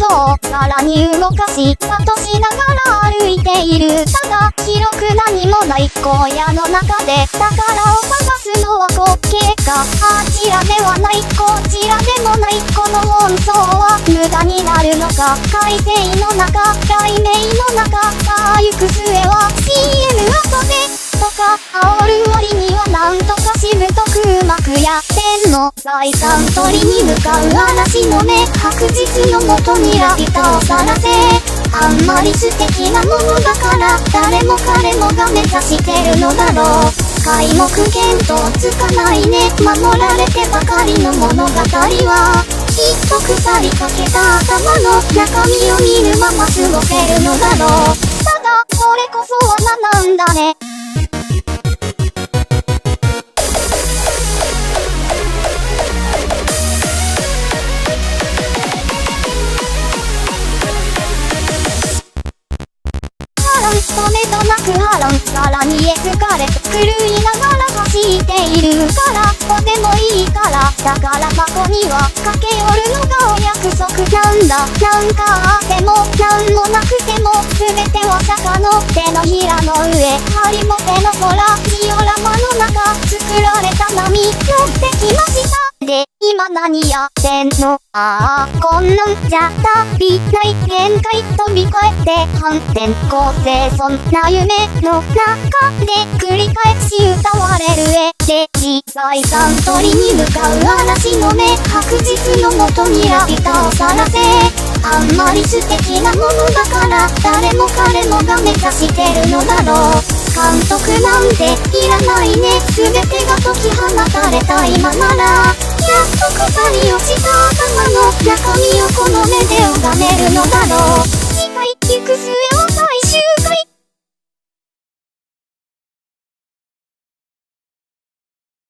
をさらに動かし、パとしながら歩いている。ただ、広く何もない荒野の中で、宝を探すのは滑稽か。あちらではない、こちらでもない、この奔走は無駄になるのか。海星の中、雷鳴の中、さあ行く末は CM 後で。とか煽る割にはなんとかしぶとくうまくやってんの。財産取りに向かう嵐の目、白日のもとにラピュタをさらせ。あんまり素敵なものだから誰も彼もが目指してるのだろう。皆目見当つかないね、守られてばかりの物語はきっと腐りかけた頭の中身を見るまま過ごせるのだろう。ただこれこそ罠なんだね。止めどなく波乱、さらにエスカレート狂いながら走っているから、とてもいいから、だから箱には駆け寄るのがお約束なんだ。なんかあってもなんもなくても全ては坂の手のひらの上、ハリボテの空、ジオラマの中作られた波乗ってきました。で、今何やってんの？ああ、こんなんじゃ足りない限界飛び越えて反転構成、そんな夢の中で繰り返し歌われる絵で、小さい山鳥に向かう嵐の目、白日のもとにラピュタをさらせ。あんまり素敵なものだから誰も彼もが目指してるのだろう。監督なんていらないね、全てが解き放たれた今なら、やっと鎖をした頭